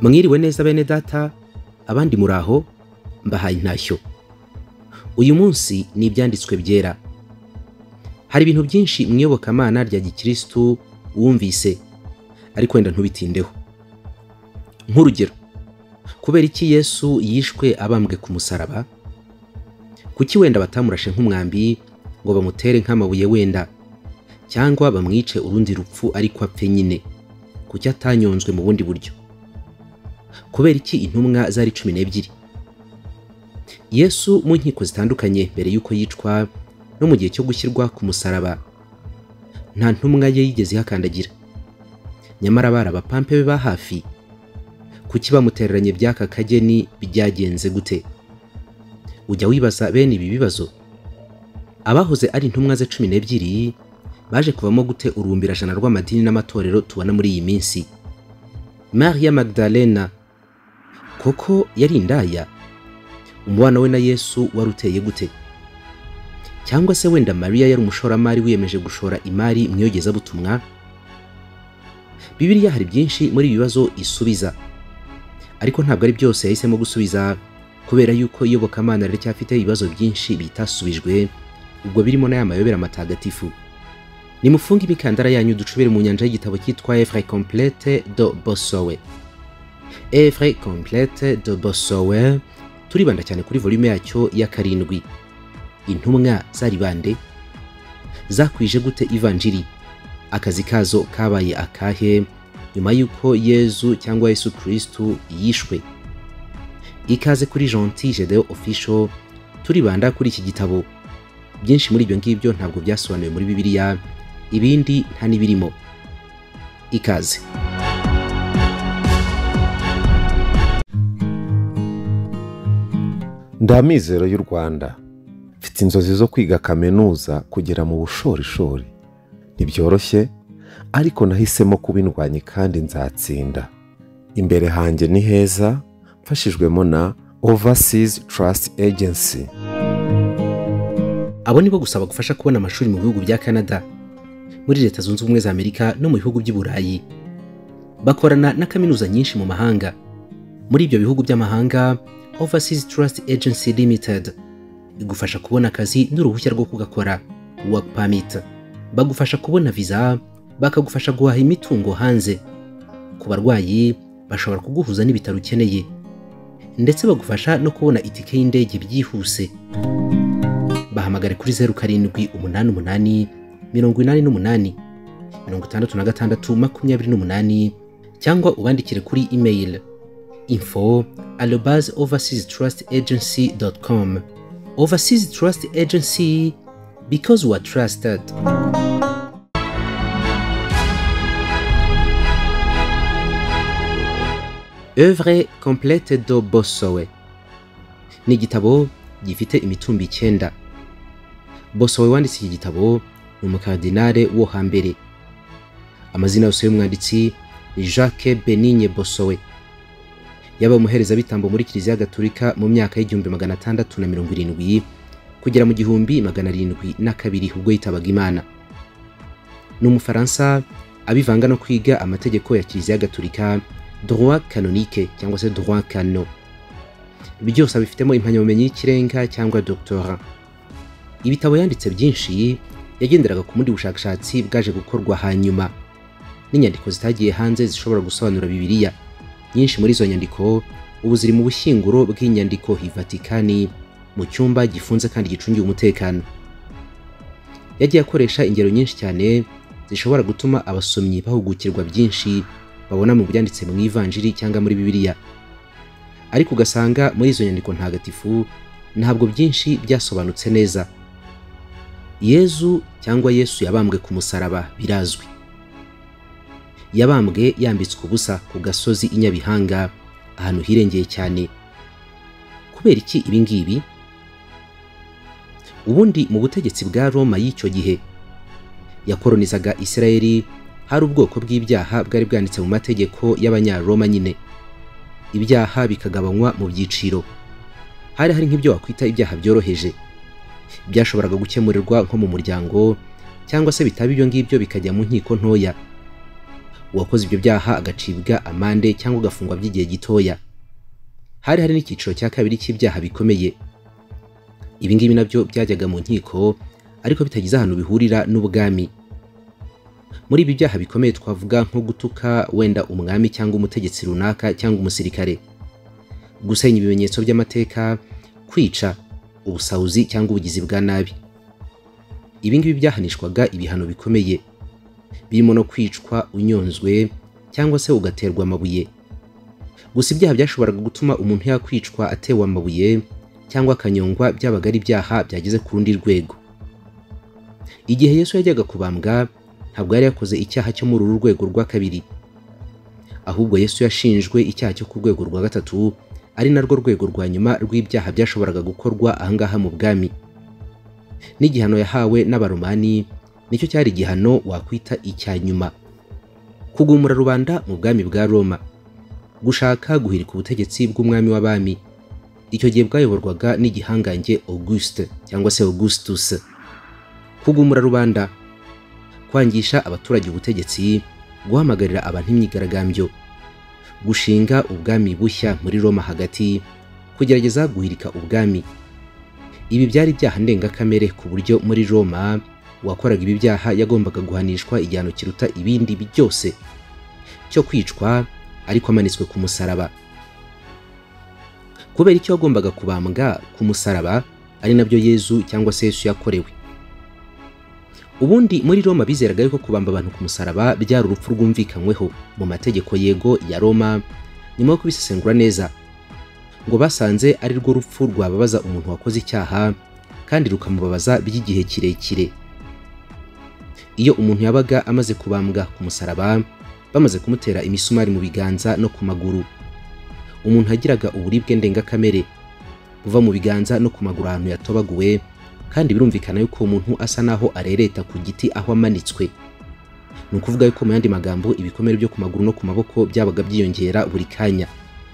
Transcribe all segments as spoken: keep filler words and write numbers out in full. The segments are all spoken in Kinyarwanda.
Mwiriwe neza bene data, abandi muraho, mbahaye intashyo. Uyu munsi ni ibyanditswe byera. Hari ibintu byinshi mwiyobokamana rya gikristo wumvise, ariko wenda ntubitindeho. Nk'urugero, kubera iki Yesu yishwe abambwe ku musaraba? Kuki wenda batamurashe nk'umwambi ngo bamutere nk'amabuye wenda, cyangwa bamwice urundi rupfu ariko apfe nyine? Kuki atanyonzwe mu bundi buryo? Kubera iki intumwa zari cumi n'ebyiri? Yesu mu nkiko zitandukanye mbere yuko yicwa no mu gihe cyo gushyirwa ku musaraba, nta ntumwa ye yigeze ihakandagira. Nyamara bari abapampe be ba hafi. Kuki bamutereranye by'aka kageni byagenze gute? Ujya wibaza bene ibi bibazo? Abahoze ari intumwa ze cumi n'ebyiri baje kuvamo gute urumbirajana rw'amadini n'amatorero tubona muri iyi minsi? Maria Magdalena koko yari indaya? Umubano we na Yesu wari uteye gute? Cyangwa se wenda Maria yari umushoramari wiyemeje gushora imari mu iyogezabutumwa? Bibiliya hari byinshi muri ibi bibazo isubiza, ariko ntabwo ari byose yahisemo gusubiza, kubera yuko iyobokamana riracyafite ibibazo byinshi bitasubijwe, ubwo birimo n'aya mayobera matagatifu. Nimufunge imikandara yanyu ducubire mu nyanja y'igitabo cyitwa Œuvre complète de Bossuet. Œuvre complète de Bossuet, turibanda cyane kuri volume yacyo ya karindwi. Intumwa zari bande? Zakwije gute ivanjiri? Akazi kazo kabaye akahe nyuma yuko Yesu cyangwa Yesu Kristo yishwe? Ikaze kuri Gentil Gedeon Official, turibanda kuri iki gitabo. Byinshi muri ibyo ngibyo ntabwo byasobanuwe muri Bibiliya, ibindi nta nibirimo. Ikaze. Ndamizero y'u Rwanda. Mfite inzozi zo kwiga kaminuza kugera mu bushorishori. Ntibyoroshye, ariko nahisemo kubindwanya kandi nzatsinda. Imbere hanjye ni heza, mfashijwemo na Overseas Trust Agency. Abo nibo gusaba gufasha kubona amashuri mu bihugu bya Canada, muri Leta Zunze Ubumwe za Amerika no mu bihugu by'i Burayi. Bakorana na kaminuza nyinshi mu mahanga. Muri ibyo bihugu by'amahanga, Overseas Trust Agency Limited igufasha kubona akazi n'uruhushya rwo kugakora, work permit. Bagufasha kubona visa, bakagufasha guhaha imitungo hanze. Ku barwayi bashobora kuguhuza n'ibitaro ukeneye, ndetse bagufasha no kubona itike y'indege byihuse. Bahamagare kuri zeru karindwi umunani umunani mirongo inani n'umunani mirongo itandatu na gatandatu makumyabiri n'umunani, cyangwa ubandikire kuri email info arobase overseas trust agency dot com. Overseas Trust Agency, because we are trusted. Œuvre complète de Bossuet ni igitabo gifite imitumbi icyenda. Bossuet wanditse iki gitabo ni umukardinale wo hambere. Amazina yose y'umwanditsi ni Jacques Benigne Bossuet. Yaba umuhereza bitambo muri Kiliziya Gatolika mu myaka y'igihumbi magana atandatu na mirongo irindwi kugera mu gihumbi magana arindwi na kabiri ubwo yitabaga Imana. Ni Umufaransa abivanga no kwiga amategeko ya Kiliziya Gatolika, droit canonique cyangwa se droit canon. Byose abifitemo impamyabumenyi y'ikirenga cyangwa doctorat. Ibitabo yanditse byinshi yagenderaga ku mundi bushakashatsi bwaje gukorwa hanyuma, n'inyandiko zitagiye hanze zishobora gusobanura Bibiliya. Nyinshi muri izo nyandiko ubu ziri mu bushyinguro bw'inyandiko i Vatikani mu cyumba gifunze kandi gicungiwe umutekano. Yagiye akoresha ingero nyinshi cyane zishobora gutuma abasomyi bahugukirwa byinshi babona mu byanditse mu ivanjiri cyangwa muri Bibiliya, ariko ugasanga muri izo nyandiko ntagatifu ntabwo byinshi byasobanutse neza. Yesu cyangwa Yesu yabambwe ku musaraba birazwi. Yabambwe yambitswe ubusa ku gasozi inyabihanga, ahantu hirengeye cyane. Kubera iki ibi ngibi? Ubundi mu butegetsi bwa Roma y'icyo gihe yakoronizaga Isirayeli, hari ubwoko bw'ibyaha bwari bwanditse mu mategeko y'Abanyaroma nyine. Ibyaha bikagabanywa mu byiciro. Hari hari nk'ibyo wakwita ibyaha byoroheje, byashoboraga gukemurirwa nko mu muryango, cyangwa se bitaba ibyo ngibyo bikajya mu nkiko ntoya. uwakoze ibyo byaha agacibwa amande cyangwa agafungwa by'igihe gitoya. Hari hari n'icyiciro cya kabiri cy'ibyaha bikomeye. Ibi ngibi nabyo byajyaga mu nkiko ariko bitagize ahantu bihurira n'ubwami. Muri ibi byaha bikomeye twavuga nko gutuka wenda umwami cyangwa umutegetsi runaka cyangwa umusirikare, gusenya ibimenyetso by'amateka, kwica, ubusahuzi cyangwa ubugizi bwa nabi. Ibi ngibi byahanishwaga ibihano bikomeye, birimo no kwicwa unyonzwe cyangwa se ugaterwa amabuye. Gusa ibyaha byashoboraga gutuma umuntu yakwicwa atewe amabuye cyangwa akanyongwa byabaga ari ibyaha byageze ku rundi rwego. Igihe Yesu yajyaga kubambwa ntabwo yari yakoze icyaha cyo muri uru rwego rwa kabiri, ahubwo Yesu yashinjwe icyaha cyo ku rwego rwa gatatu, ari narwo rwego rwa nyuma rw'ibyaha byashoboraga gukorwa ahangaha mu bwami. N'igihano yahawe n'abaromani nicyo cyari igihano wakwita icya nyuma. Kugumura rubanda mu bwami bwa Roma, gushaka guhirika ubutegetsi bw'umwami w'abami. Icyo gihe bwayoborwaga n'igihangange Auguste cyangwa se Augustus. Kugumura rubanda, kwangisha abaturage ubutegetsi, guhamagarira abantu imyigaragambyo, gushinga ubwami bushya muri Roma hagati, kugerageza guhirika ubwami. Ibi byari ibyaha ndengakamere ku buryo muri Roma uwakoraga ibi byaha yagombaga guhanishwa igihano kiruta ibindi byose cyo kwicwa ariko amanitswe ku musaraba. Kubera icyo yagombaga kubambwa ku musaraba ari nabyo Yesu cyangwa se Yesu yakorewe. Ubundi muri Roma bizeraga yuko kubamba abantu ku musaraba byari urupfu rwumvikanyweho mu mategeko yego ya Roma. Nyuma yo kubisesengura neza, ngo basanze ari rwo rupfu rwababaza umuntu wakoze icyaha kandi rukamubabaza by'igihe kirekire. Iyo umuntu yabaga amaze kubambwa ku musaraba, bamaze kumutera imisumari mu biganza no ku maguru, umuntu agiraga uburibwe ndengakamere buva mu biganza no ku maguru ahantu yatobaguwe, kandi birumvikana yuko umuntu asa naho arereta ku giti aho amanitswe. Ni ukuvuga yuko mu yandi magambo ibikomere byo ku maguru no ku maboko byabaga byiyongera buri kanya.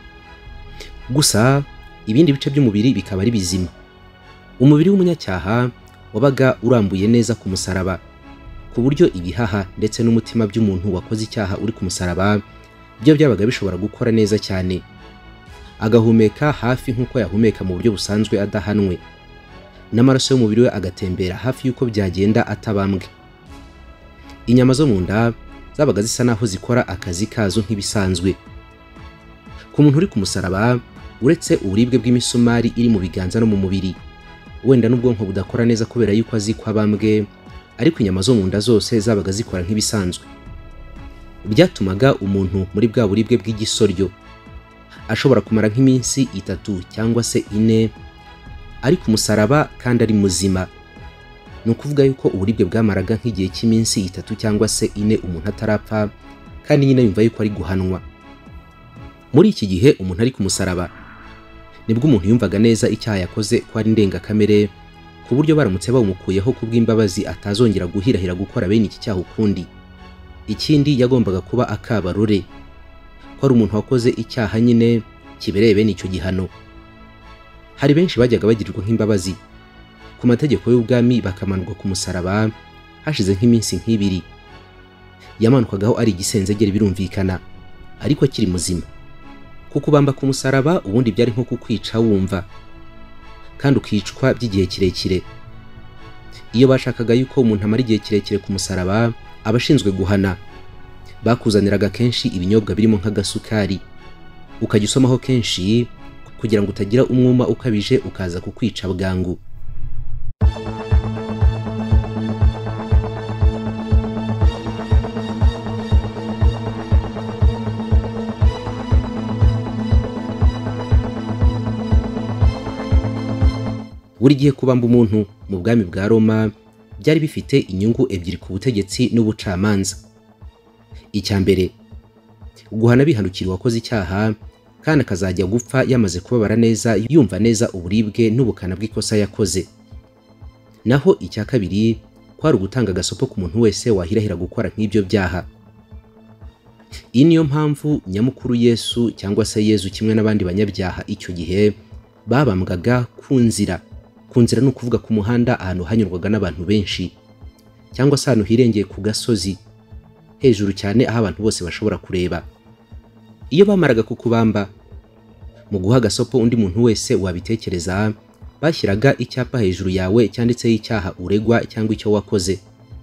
Gusa ibindi bice by'umubiri bikaba ari bizima. Umubiri w'umunyacyaha wabaga urambuye neza ku musaraba, ku buryo ibihaha ndetse n'umutima by'umuntu wakoze icyaha uri ku musaraba byo byabaga bishobora gukora neza cyane, agahumeka hafi nk'uko yahumeka mu buryo busanzwe adahanwe, n'amaraso y'umubiri we agatembera hafi y'uko byagenda atabambwe. Inyama zo mu nda zabaga zisa naho zikora akazi kazo nk'ibisanzwe. Ku muntu uri ku musaraba, uretse uburibwe bw'imisumari iri mu biganza no mu mubiri, wenda n'ubwonko budakora neza kubera yuko azi ko abambwe, ariko inyama zo mu nda zose zabaga zikora nk'ibisanzwe. Byatumaga umuntu muri bwa buribwe bw'igisoryo ashobora kumara nk'iminsi itatu cyangwa se ine ari ku musaraba kandi ari muzima. Ni ukuvuga yuko uburibwe bwamaraga nk'igihe cy'iminsi itatu cyangwa se ine umuntu atarapfa, kandi nyine yumva yuko ari guhanwa. Muri iki gihe umuntu ari ku musaraba nibwo umuntu yumvaga neza icyaha yakoze ko ari ndengakamere, ku buryo baramutse bawumukuyeho kubw'imbabazi atazongera guhirahira gukora bene iki cyaha ukundi. Ikindi yagombaga kuba akabarore ko ari umuntu wakoze icyaha nyine kibereye bene icyo gihano. Hari benshi bajyaga bagirirwa nk'imbabazi ku mategeko y'ubwami bakamanurwa ku musaraba hashize nk'iminsi nk'ibiri. Yamanukagaho ari igisenzegere birumvikana, ariko akiri muzima. Kukubamba ku musaraba ubundi byari nko kukwica wumva, kandi ukicwa by'igihe kirekire. Iyo bashakaga yuko umuntu amara igihe kirekire ku musaraba, abashinzwe guhana bakuzaniraga kenshi ibinyobwa birimo nk'agasukari, ukajya usomaho kenshi kugira ngo utagira umwuma ukabije ukaza kukwica bwangu. Buri gihe kubamba umuntu mu bwami bwa Roma byari bifite inyungu ebyiri ku butegetsi n'ubucamanza. Icya mbere, guhana bihanukira uwakoze icyaha kandi akazajya gupfa yamaze kubabara neza, yumva neza uburibwe n'ubukana bw'ikosa yakoze. Naho icya kabiri, kwari ugutanga agasopo ku muntu wese wahirahira gukora nk'ibyo byaha. Iyi niyo mpamvu nyamukuru Yesu cyangwa se Yesu kimwe n'abandi banyabyaha icyo gihe babambwaga ku nzira. Ku nzira ni ukuvuga ku muhanda ahantu hanyurwaga n'abantu benshi, cyangwa se ahantu hirengeye ku gasozi. hejuru cyane aho abantu bose bashobora kureba. Iyo bamaraga kukubamba, mu guha agasopo undi muntu wese wabitekereza, bashyiraga icyapa hejuru yawe cyanditseho icyaha uregwa cyangwa icyo wakoze,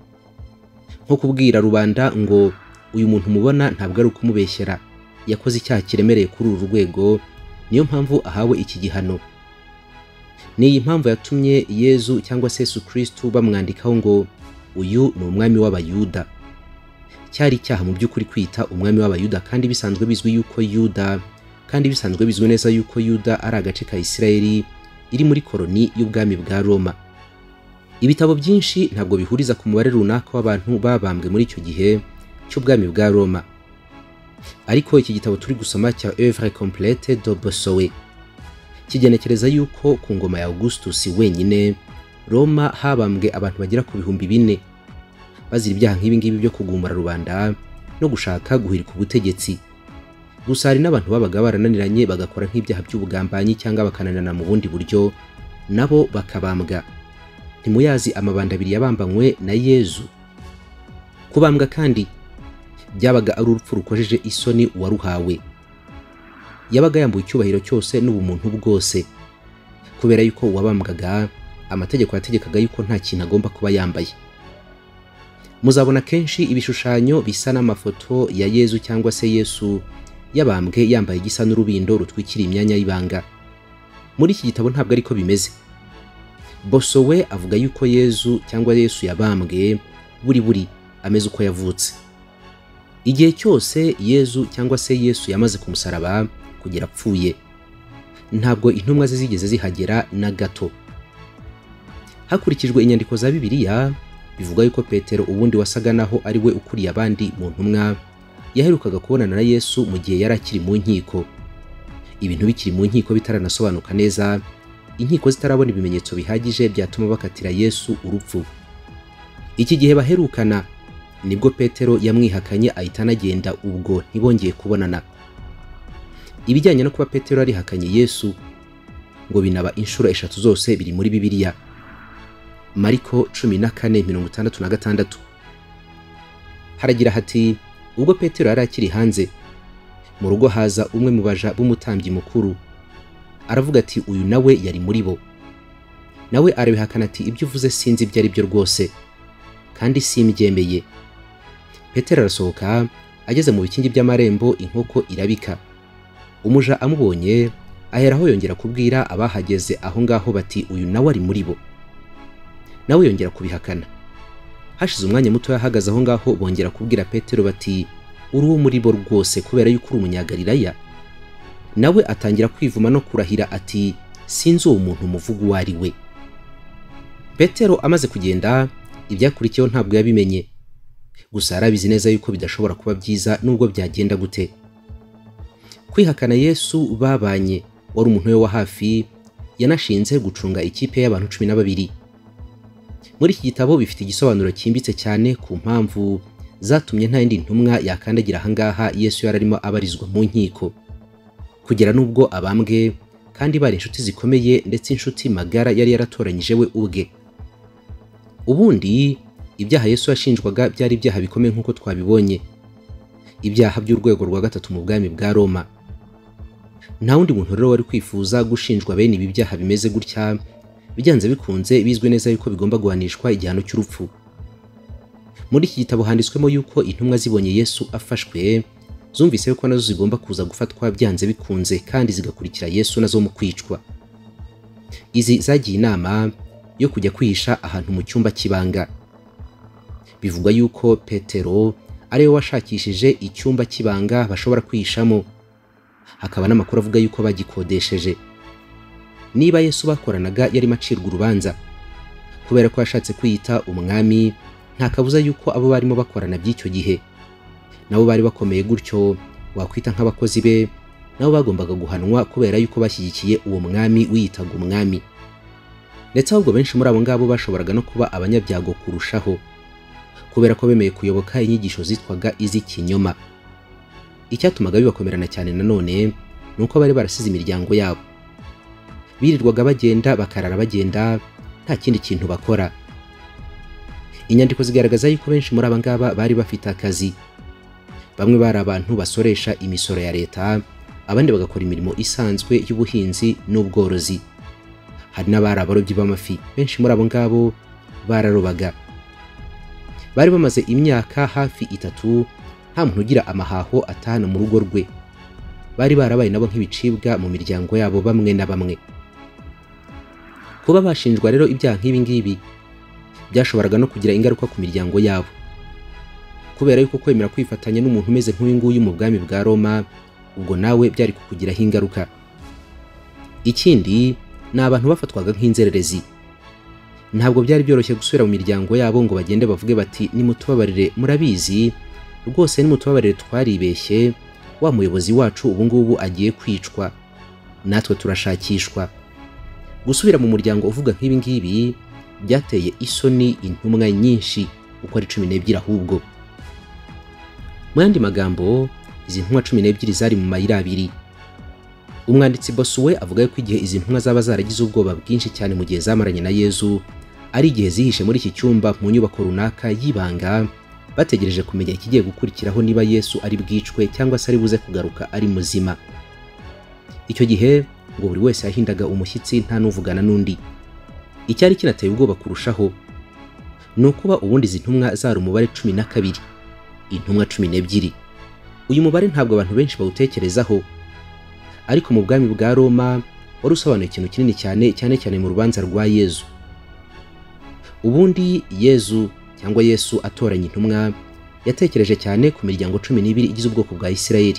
nko kubwira rubanda ngo uyu muntu mubona ntabwo ari ukumubeshyera, yakoze icyaha kiremereye kuri uru rwego, niyo mpamvu ahawe iki gihano. Ni iyi mpamvu yatumye Yesu cyangwa se Yesu Kristo bamwandikaho ngo uyu ni umwami w'Abayuda. Cyari icyaha mu by'ukuri kwita umwami w'Abayuda, kandi bisanzwe bizwi yuko Yuda kandi bisanzwe bizwi neza yuko Yuda ari agace ka Isirayeli iri muri koloni y'ubwami bwa Roma. Ibitabo byinshi ntabwo bihuriza ku mubare runaka w'abantu babambwe muri icyo gihe cy'ubwami bwa Roma, ariko iki gitabo turi gusoma cya Œuvre complète de Bossuet kigenekereza yuko ku ngoma ya Augustus wenyine Roma habambwe abantu bagera ku bihumbi bine bazira ibyaha nk'ibi ngibi byo kugumura rubanda no gushaka guhirika ubutegetsi. Gusa hari n'abantu babaga barananiranye bagakora nk'ibyaha by'ubugambanyi cyangwa bakananana mu bundi buryo, nabo bakabambwa. Ntimuyazi amabanda abiri yabambanywe na Yesu. Kubambwa kandi byabaga ari urupfu rukojeje isoni uwaruhawe. Yabaga yambuye icyubahiro cyose n'ubumuntu bwose, kubera yuko uwabambwaga amategeko yategekaga yuko nta kintu agomba kuba yambaye. Muzabona kenshi ibishushanyo bisa n'amafoto ya Yesu cyangwa se Yesu yabambwe yambaye igisa n'urubindo rutwikira imyanya y'ibanga. Muri iki gitabo ntabwo ariko bimeze. Bossuet avuga yuko Yesu cyangwa Yesu yabambwe buri buri ameze uko yavutse. Igihe cyose Yesu cyangwa se Yesu yamaze ku musaraba kugera apfuye, ntabwo intumwa ze zigeze zihagera na gato. Hakurikijwe inyandiko za Bibiliya, bivuga yuko Petero ubundi wasaga naho ari we ukuriye abandi mu ntumwa, yaherukaga kubonana na Yesu mu gihe yari akiri mu nkiko. Ibintu bikiri mu nkiko bitaranasobanuka neza, inkiko zitarabona ibimenyetso bihagije byatuma bakatira Yesu urupfu. Iki gihe baherukana nibwo Petero yamwihakanye ahita anagenda, ubwo ntibongeye kubonana. Ibijyanye no kuba Petero arihakanye Yesu ngo binaba inshuro eshatu zose biri muri Bibiliya. Mariko cumi na kane mirongo itandatu na gatandatu haragira hati, ubwo Petero yari akiri hanze mu rugo haza umwe mu baja b'umutambyi mukuru, aravuga ati uyu nawe yari muri bo. Nawe arabihakana ati ibyo uvuze sinzi ibyo ari byo rwose, kandi simbyemeye. Petero arasohoka, ageze mu bikingi by'amarembo inkoko irabika. Umuja amubonye aheraho yongera kubwira abahageze aho ngaho bati uyu nawe ari muri bo. Nawe yongera kubihakana. Hashize umwanya muto yahagaze aho ngaho bongera kubwira Petero bati uri uwo muri bo rwose kubera yuko uri umunyagalilaya. Nawe atangira kwivuma no kurahira ati sinzi uwo muntu muvuga uwo ari we. Petero amaze kugenda, ibyakurikiyeho ntabwo yabimenye, gusa yarabizi neza yuko bidashobora kuba byiza nubwo byagenda gute. Kwihakana Yesu babanye wari umuntu we wa hafi, yanashinze gucunga ikipe y'abantu cumi na babiri. Muri iki gitabo bifite igisobanuro cyimbitse cyane ku mpamvu zatumye nta yindi ntumwa yakandagira ahangaha Yesu yararimo abarizwa mu nkiko, kugera nubwo abambwe kandi bari inshuti zikomeye ndetse inshuti magara yari yaratoranyije we ubwe. Ubundi ibyaha Yesu yashinjwaga byari ibyaha bikomeye nk'uko twabibonye, ibyaha by'urwego rwa gatatu mu bwami bwa Roma. Nta wundi muntu rero wari kwifuza gushinjwa bene ibi byaha bimeze gutya, byanze bikunze bizwe neza yuko bigomba guhanishwa igihano cy'urupfu. Muri iki gitabo handitswemo yuko intumwa zibonye Yesu afashwe zumvise yuko nazo zigomba kuza gufatwa byanze bikunze kandi zigakurikira Yesu nazo mu kwicwa. Izi zagiye inama yo kujya kwihisha ahantu mu cyumba kibanga. Bivugwa yuko Petero ariwe washakishije icyumba kibanga bashobora kwihishamo. Hakaba n'amakuru avuga yuko bagikodesheje. Niba Yesu bakoranaga yari macirwa urubanza kubera ko yashatse kwiyita umwami, nta kabuza yuko abo barimo bakorana by'icyo gihe nabo bari bakomeye gutyo wakwita nk'abakozi be, nabo bagombaga guhanwa kubera yuko bashyigikiye uwo mwami wiyitaga umwami. Ndetse ahubwo benshi muri abo ngabo bashoboraga no kuba abanyabyago kurushaho kubera ko bemeye kuyoboka inyigisho zitwaga iz'ikinyoma. Icyatumaga bibakomerana cyane nanone nuko bari barasize imiryango yabo, birirwaga bagenda bakarara bagenda nta kindi kintu bakora. Inyandiko zigaragaza yuko benshi muri aba ngaba bari bafite akazi, bamwe bari abantu basoresha imisoro ya leta, abandi bagakora imirimo isanzwe y'ubuhinzi n'ubworozi. Hari n'abari abarobyi b'amafi, benshi muri abo ngabo bararobaga. Bari bamaze imyaka hafi itatu nta muntu ugira amahaho atahana mu rugo rwe. Bari barabaye nabo nk'ibicibwa mu miryango yabo bamwe na bamwe. Kuba bashinjwa rero ibyaha nk'ibi ngibi byashoboraga no kugira ingaruka ku miryango yabo, kubera yuko kwemera kwifatanya n'umuntu umeze nk'uyu nguyu mu bwami bwa Roma, ubwo nawe byari kukugiraho ingaruka. Ikindi ni abantu bafatwaga nk'inzererezi. Ntabwo byari byoroshye gusubira mu miryango yabo ngo bagende bavuge bati nimutubabarire, murabizi rwose nimutubabarire twaribeshye, wa muyobozi wacu ubu ngubu agiye kwicwa, natwe turashakishwa. Gusubira mu muryango uvuga nk'ibi ngibi byateye isoni intumwa nyinshi uko ari cumi n'ebyiri ahubwo. Mu yandi magambo, izi ntumwa cumi n'ebyiri zari mu mayira abiri. Umwanditsi Bosuwe avuga ko igihe izi ntumwa zaba zaragize ubwoba bwinshi cyane mu gihe zamaranye na Yesu, ari igihe zihishe muri iki cyumba mu nyubako runaka y'ibanga, bategereje kumenya ikigiye gukurikiraho, niba Yesu ari bwicwe cyangwa se ari buze kugaruka ari muzima. Icyo gihe ngo buri wese yahindaga umushyitsi nta n'uvugana n'undi. Icyari kinateye ubwoba kurushaho ni ukuba ubundi izi ntumwa zari umubare cumi na kabiri, intumwa cumi n'ebyiri. Uyu mubare ntabwo abantu benshi bawutekerezaho, ariko mu bwami bwa Roma wari usobanuye ikintu kinini cyane, cyane cyane mu rubanza rwa Yesu. Ubundi Yesu cyangwa Yesu atoranya intumwa yatekereje cyane ku miryango cumi n'ibiri igize ubwoko bwa Isirayeli.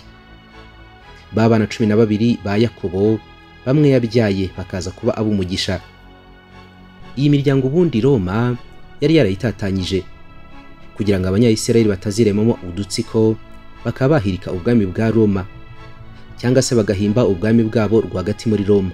Ba bana cumi na babiri ba Yakobo bamwe yabyaye bakaza kuba ab'umugisha. Iyi miryango ubundi Roma yari yarayitatanyije kugira ngo abanyayisirayeli bataziremamo udutsiko bakaba bahirika ubwami bwa Roma, cyangwa se bagahimba ubwami bwabo rwagati muri Roma.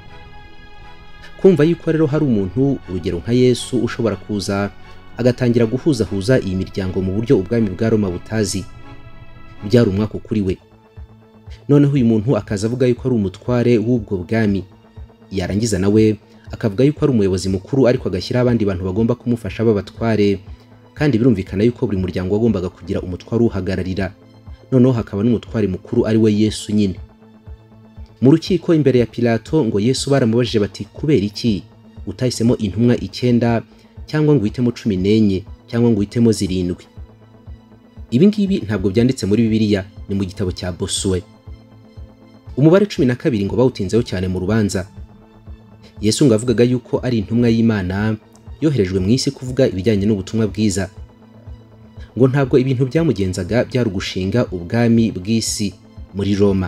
Kumva yuko rero hari umuntu urugero nka Yesu ushobora kuza agatangira guhuzahuza iyi miryango mu buryo ubwami bwa Roma butazi, byari umwaka kuri we. Noneho uyu muntu akaza avuga yuko ari umutware w'ubwo bwami, yarangiza nawe akavuga yuko ari umuyobozi mukuru, ariko agashyira abandi bantu bagomba kumufasha b'abatware, kandi birumvikana yuko buri muryango wagombaga kugira umutware uhagararira. Noneho hakaba n'umutware mukuru ari we Yesu nyine. Mu rukiko imbere ya Pilato ngo Yesu baramubajije bati kubera iki utahisemo intumwa icyenda cyangwa ngo uhitemo cumi n'enye cyangwa ngo uhitemo zirindwi? Ibi ngibi ntabwo byanditse muri Bibiliya, ni mu gitabo cya Bosuwe. Umubare cumi na kabiri ngo bawutinzeho cyane mu rubanza. Yesu ngo avugaga yuko ari intumwa y'Imana yoherejwe mu isi kuvuga ibijyanye n'ubutumwa bwiza. Ngo ntabwo ibintu byamugenzaga byari ugushinga ubwami bw'isi muri Roma.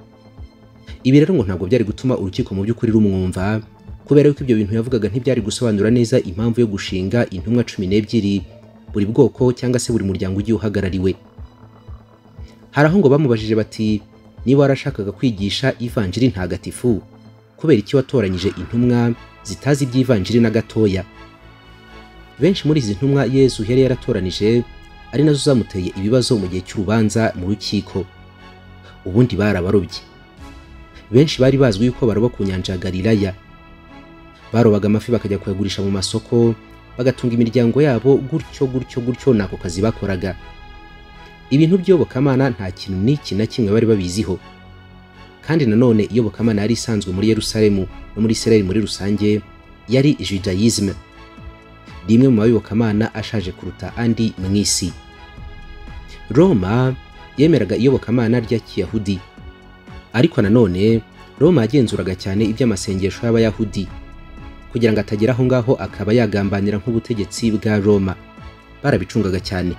Ibi rero ngo ntabwo byari gutuma urukiko mu by'ukuri rumwumva, kubera yuko ibyo bintu yavugaga ntibyari gusobanura neza impamvu yo gushinga intumwa cumi n'ebyiri, buri bwoko cyangwa se buri muryango ugiye uhagarariwe. Hari aho ngo bamubajije bati niba warashakaga kwigisha ivanjiri ntagatifu, kubera iki watoranyije intumwa zitazi iby'ivanjiri na gatoya? Benshi muri izi ntumwa Yesu yari yaratoranije ari nazo zamuteye ibibazo mu gihe cy'urubanza mu rukiko. Ubundi barabarobyi. Benshi bari bazwi yuko baroba ku nyanja ya Galilaya. Barobaga amafi bakajya kuyagurisha mu masoko, bagatunga imiryango yabo, gutyo gutyo gutyo nako kazi bakoraga. Ibintu by'iyobokamana nta kintu n'iki na kimwe bari babiziho. Kandi nanone iyobokamana yari isanzwe muri Yerusalemu no muri Isirayeli muri rusange yari Judaisme, rimwe mu mayobokamana ashaje kuruta andi mu isi. Roma yemeraga iyobokamana rya Kiyahudi, ariko nanone Roma yagenzuraga cyane iby'amasengesho y'Abayahudi kugira ngo atagera aho ngaho akaba yagambanira nk'ubutegetsi bwa Roma. Barabicungaga cyane.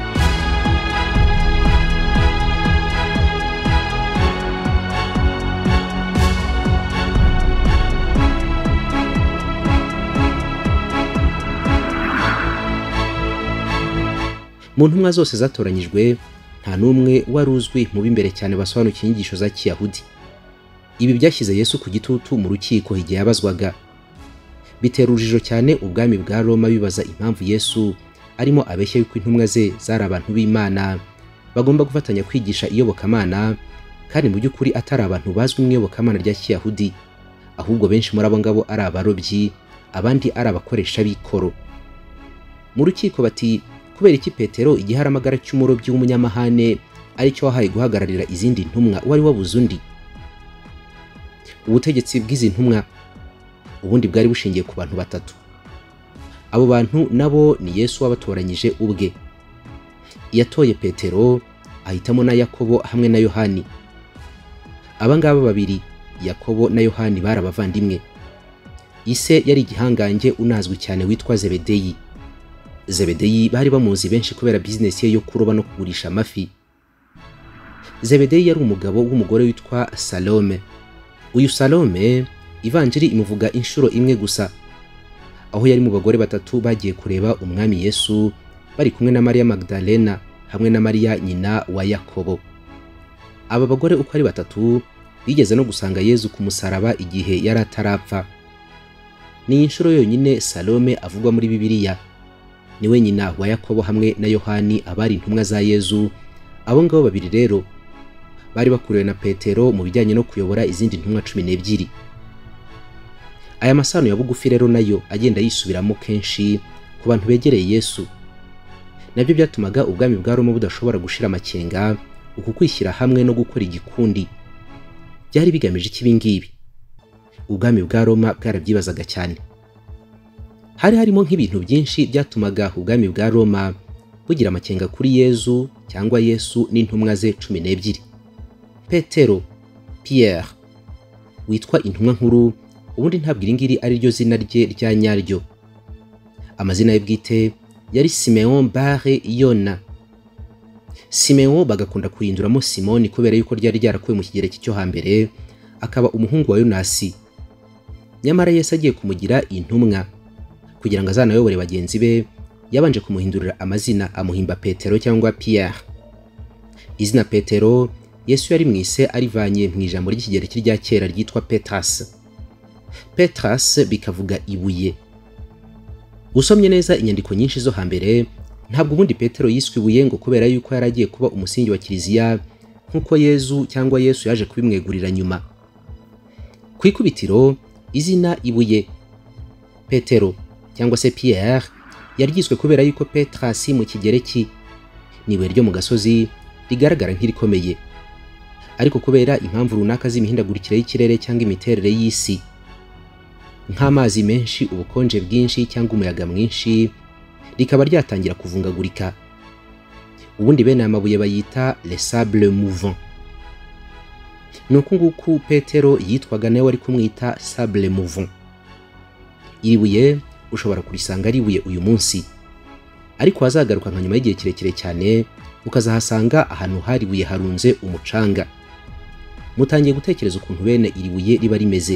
Mu ntumwa zose zatoranyijwe nta n'umwe wari uzwi mu b'imbere cyane basobanukiye inyigisho za Kiyahudi. Ibi byashyize Yesu ku gitutu mu rukiko igihe yabazwaga. Bitera urujijo cyane ubwami bwa Roma bibaza impamvu Yesu arimo abeshya yuko intumwa ze zari abantu b'Imana bagomba gufatanya kwigisha iyobokamana, kandi mu by'ukuri atari abantu bazwi mu iyobokamana rya Kiyahudi, ahubwo benshi muri abo ngabo ari abarobyi, abandi ari abakoresha b'ikoro. Mu rukiko bati kubera iki Petero igihe aramagara cy'umurobyi w'umunyamahane aricyo wahaye guhagararira izindi ntumwa wari wabuze undi. Ubutegetsi bw'izi ntumwa ubundi bwari bushingiye ku bantu batatu. Abo bantu nabo ni Yesu wabatoranyije ubwe. Yatoye Petero, ahitamo na Yakobo hamwe na Yohani. Aba ngaba babiri, Yakobo na Yohani, bari abavandimwe. Ise yari igihangange unazwi cyane witwa Zebedeyi. Zebedeyi bari bamuzi benshi kubera business ye yo kuroba no kugurisha amafi. Zebedeyi yari umugabo w'umugore witwa Salome. Uyu Salome ivanjiri imuvuga inshuro imwe gusa, aho yari mu bagore batatu bagiye kureba umwami Yesu bari kumwe na Maria Magdalena hamwe na Maria nyina wa Yakobo. Aba bagore uko ari batatu bigeze no gusanga Yesu ku musaraba igihe yari atarapfa. Ni inshuro yonyine Salome avugwa muri Bibiliya. Niwe nyina wa Yakobo hamwe na Yohani abari intumwa za Yesu. Abo ngabo babiri rero bari bakuriwe na Petero mu bijyanye no kuyobora izindi ntumwa cumi n'ebyiri. Aya masano ya bugufi rero nayo agenda yisubiramo kenshi ku bantu begereye Yesu. Nabyo byatumaga ubwami bwa Roma budashobora gushira amakenga, uku kwishyira hamwe no gukora igikundi. Byari bigamije iki bingibi? Ubwami bwa Roma bwarabyibazaga cyane. Hari harimo nk'ibintu byinshi byatumaga ubwami bwa Roma bugira amakenga kuri Yesu cyangwa Yesu n'intumwa ze cumi n'ebyiri. Petero, Pierre, witwa intumwa nkuru, ubundi ntabwo iri ngiri ari ryo zina rye rya nyaryo. Amazina ye bwite yari Simeon Bare Yona. Simeon bagakunda kurinduramo Simoni kubera yuko ryari ryarakuwe mu kigereki cyo hambere, akaba umuhungu wa Yonasi. Nyamara Yesu agiye kumugira intumwa kugira ngo azanayobore bagenzi be, yabanje kumuhindurira amazina amuhimba Petero cyangwa Pierre. Izina Petero Yesu yari mwise arivanye mu ijambo ry'ikigereki rya kera ryitwa Petras. Petras bikavuga ibuye. Usomye neza inyandiko nyinshi zo hambere, ntabwo ubundi Petero yiswe ibuye ngo kubera yuko yari agiye kuba umusingi wa kiliziya nk'uko Yesu cyangwa Yesu yaje kubimwegurira nyuma. Ku ikubitiro izina ibuye Petero cyangwa se Pierre yaryiswe kubera yuko Petras mu kigereki ni ibuye ryo mu gasozi rigaragara nk'irikomeye, ariko kubera impamvu runaka z'imihindagurikire y'ikirere cyangwa imiterere y'isi nk'amazi menshi, ubukonje bwinshi cyangwa umuyaga mwinshi, rikaba ryatangira kuvungagurika. Ubundi bene amabuye bayita les sables mouvants. Nuko nguku Petero yitwaga nawe wari kumwita sable mouvant. Iri buye ushobora kurisanga ari ibuye uyu munsi, ariko hazagaruka nka nyuma y'igihe kirekire cyane ukazahasanga ahantu hari ibuye harunze umucanga. Mutangiye gutekereza ukuntu bene iri buye riba rimeze.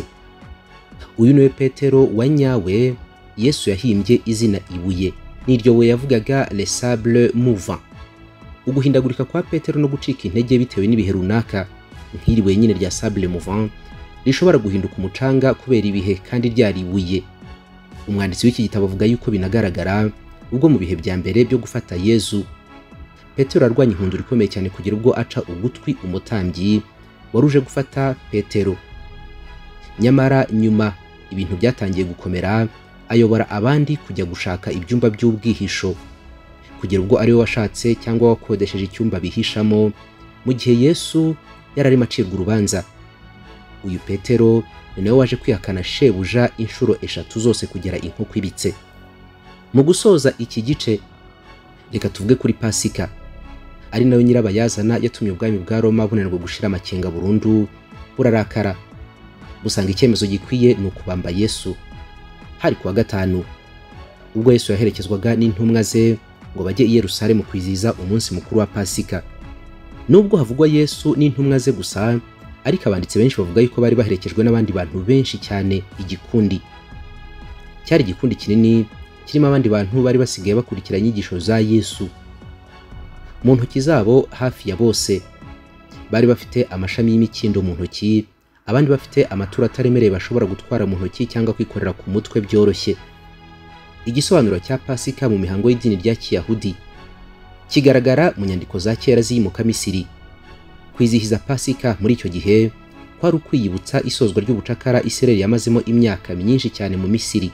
Uyu niwe Petero wa nyawe Yesu yahimbye izina ibuye, niryo we yavugaga les sables mouvants. Uguhindagurika kwa Petero no gucika intege bitewe n'ibihe runaka, nk'iri buye nyine rya sable mouvant rishobora guhinduka umucanga kubera ibihe kandi ryari ibuye. Umwanditsi w'iki gitabo avuga yuko binagaragara ubwo mu bihe bya mbere byo gufata Yesu, Petero arwanya inkundura ikomeye cyane kugira ubwo aca ugutwi umutambyi waruje gufata Petero. Nyamara nyuma ibintu byatangiye gukomera, ayobora abandi kujya gushaka ibyumba by'ubwihisho kugira ubwo ari we washatse cyangwa wakodesheje icyumba bihishamo mu gihe Yesu yararimo acirwa urubanza. Uyu Petero ni nawe waje kwihakana shebuja inshuro eshatu zose kugera inkoko ibitse. Mu gusoza iki gice, reka tuvuge kuri Pasika, ari nawe nyirabayazana yatumye ubwami bwa Roma bunanirwa gushira amakenga burundu, burarakara busanga icyemezo gikwiye ni ukubamba Yesu. Hari kuwa gatanu ubwo Yesu yaherekezwaga n'intumwa ze ngo bajye i Yerusalemu kwizihiza umunsi mukuru wa Pasika. Nubwo havugwa Yesu n'intumwa ze gusa, ariko abanditsi benshi bavuga yuko bari baherekejwe n'abandi bantu benshi cyane, igikundi. Cyari igikundi kinini kirimo abandi bantu bari basigaye bakurikira inyigisho za Yesu. Mu ntoki zabo hafi ya bose bari bafite amashami y'imikindo mu ntoki, abandi bafite amaturo ataremereye bashobora gutwara mu ntoki cyangwa kwikorera ku mutwe byoroshye. Igisobanuro cya Pasika mu mihango y'idini rya Kiyahudi kigaragara mu nyandiko za kera z'iyimuka Misiri. Kwizihiza Pasika muri icyo gihe kwari ukwiyibutsa isozwa ry'ubucakara Isirayeli yamazemo imyaka myinshi cyane mu Misiri.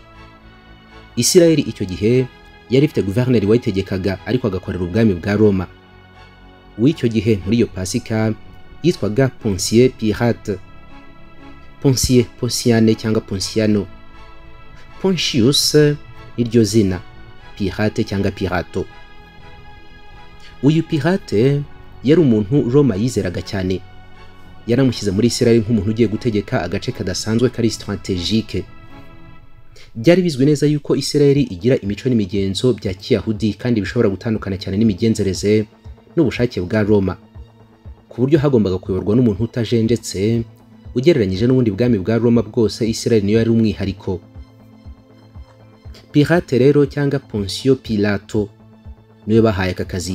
Isirayeli icyo gihe yari ifite guverineri wayitegekaga ariko agakorera ubwami bwa Roma. w'icyo gihe muri iyo pasika yitwaga Ponsiye Pirate. Ponsiye, Ponsiane cyangwa Ponsiano. Pontius niryo zina, Pirate cyangwa Pirato. Uyu Pirate yari umuntu Roma yizeraga cyane. Yaramushyize muri Isirayeli nk'umuntu ugiye gutegeka agace kadasanzwe kari strategique. Byari bizwi neza yuko Isirayeli igira imico n'imigenzo bya Kiyahudi kandi bishobora gutandukana cyane n'imigenzereze n'ubushake bwa Roma, ku buryo hagombaga kuyoborwa n'umuntu utajenjetse ugereranyije n'ubundi bwami bwa Roma bwose. Isirayeli niyo yari umwihariko. Pirate rero cyangwa Poncio Pilato niwe bahaye aka kazi.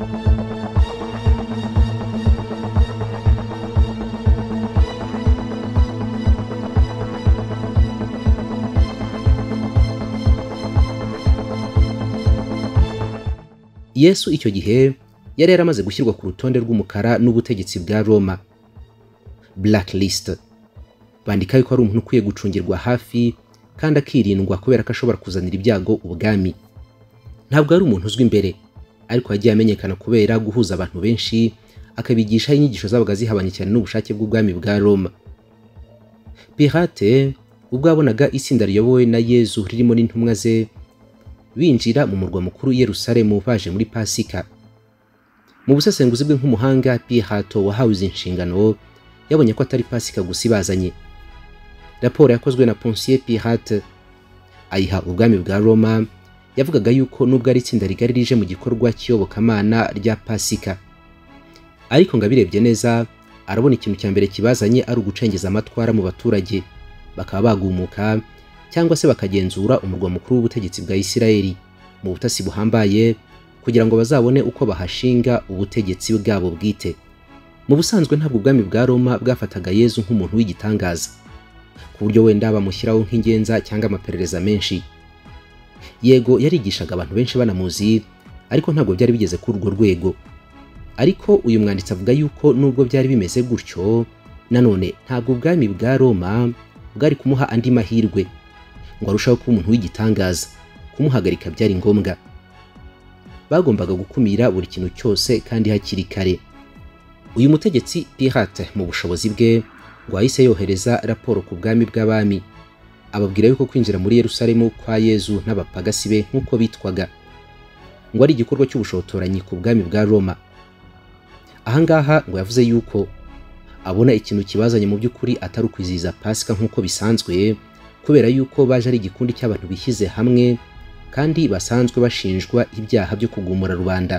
Yesu icyo gihe yari yaramaze gushyirwa ku rutonde rw'umukara n'ubutegetsi bwa Roma, blacklist. Bandika yuko ari umuntu ukwiye gucungirwa hafi kandi akirindwa kubera ko ashobora kuzanira ibyago ubwami. Ntabwo ari umuntu uzwi imbere, ariko yagiye amenyekana kubera guhuza abantu benshi akabigisha inyigisho zabaga zihabanye cyane n'ubushake bw'ubwami bwa Roma. Pirate ubwo yabonaga itsinda riyobowe na Yesu ririmo n'intumwa ze binjira mu murwa mukuru Yerusalemu baje muri pasika. Mu busesenguzi bwe nk'umuhanga, Pirate wahawe izi nshingano yabonye ko atari pasika gusa ibazanye. Raporo yakozwe na Ponsiye Pirate ayiha ubwami bwa Roma yavugaga yuko nubwo ari itsinda rigari rije mu gikorwa cy'iyobokamana rya pasika, ariko ngo abirebye neza arabona ikintu cya mbere kibazanye ari ugucengeza amatwara mu baturage, bakaba bagumuka cyangwa se bakagenzura umurwa mukuru w'ubutegetsi bwa Isirayeli mu butasi buhambaye kugira ngo bazabone uko bahashinga ubutegetsi bwabo bwite. Mu busanzwe ntabwo ubwami bwa Roma bwafataga Yesu nk'umuntu w'igitangaza, ku buryo wenda bamushyiraho nk'ingenza cyangwa amaperereza menshi. Yego yarigishaga abantu benshi banamuzi, ariko ntabwo byari bigeze kuri urwo rwego. Ariko uyu mwanditsi avuga yuko nubwo byari bimeze gutyo, nanone ntabwo ubwami bwa Roma bwari kumuha andi mahirwe ngo arushaho kuba umuntu w'igitangaza. Kumuhagarika byari ngombwa. Bagombaga gukumira buri kintu cyose kandi hakiri kare. Uyu mutegetsi Pirate mu bushobozi bwe ngo ahise yohereza raporo ku bwami bw'abami, ababwira yuko kwinjira muri Yerusalemu kwa Yesu n'abapagasi be nk'uko bitwaga ngo ari igikorwa cy'ubushotoranyi ku bwami bwa Roma. Ahangaha ngo yavuze yuko abona ikintu kibazanye mu by'ukuri atari ukwizihiza pasika nk'uko bisanzwe, kubera yuko baje ari igikundi cy'abantu bishyize hamwe kandi basanzwe bashinjwa ibyaha byo kugumura rubanda.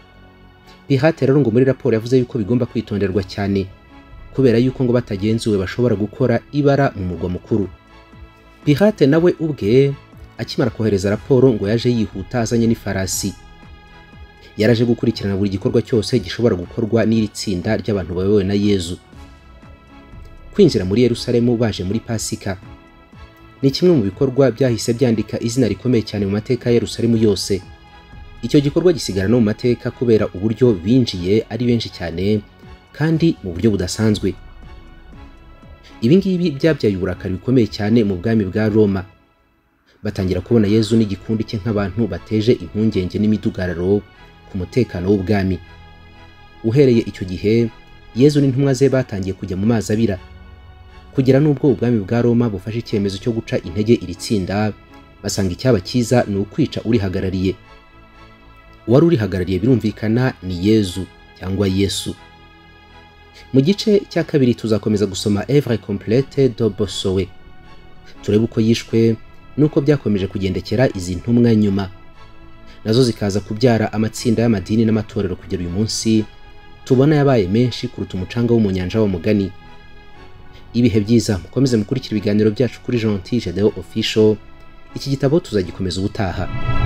Pirate rero ngo muri raporo yavuze yuko bigomba kwitonderwa cyane, kubera yuko ngo batagenzuwe bashobora gukora ibara mu murwa mukuru. Pirate nawe ubwe akimara kohereza raporo ngo yaje yihuta azanye n'ifarasi. Yaraje gukurikirana buri gikorwa cyose gishobora gukorwa n'iri tsinda ry'abantu bayobowe na Yesu. Kwinjira muri Yerusalemu baje muri pasika ni kimwe mu bikorwa byahise byandika izina rikomeye cyane mu mateka ya Yerusalemu yose. Icyo gikorwa gisigara no mu mateka kubera uburyo binjiye ari benshi cyane kandi mu buryo budasanzwe. Ibi ngibi byabyaye uburakari bukomeye cyane mu bwami bwa Roma. Batangira kubona Yesu n'igikundi cye nk'abantu bateje impungenge n'imidugararo ku mutekano w'ubwami. Uhereye icyo gihe Yesu n'intumwa ze batangiye kujya mu mazi abira, kugira n'ubwo ubwami bwa Roma bufashe icyemezo cyo guca intege iri tsinda, basanga icyaba cyiza ni ukwica urihagarariye. Uwari urihagarariye birumvikana ni Yesu cyangwa Yesu. Mu gice cya kabiri tuzakomeza gusoma Œuvre complète de Bossuet, turebe uko yishwe nuko byakomeje kugendekera izi ntumwa nyuma, nazo zikaza kubyara amatsinda y'amadini n'amatorero kugera uyu munsi tubona yabaye menshi kuruta umucanga wo mu nyanja w'umugani. Ibihe byiza, mukomeze mukurikira ibiganiro byacu kuri Gentil Gedeon Official. Iki gitabo tuzagikomeza ubutaha.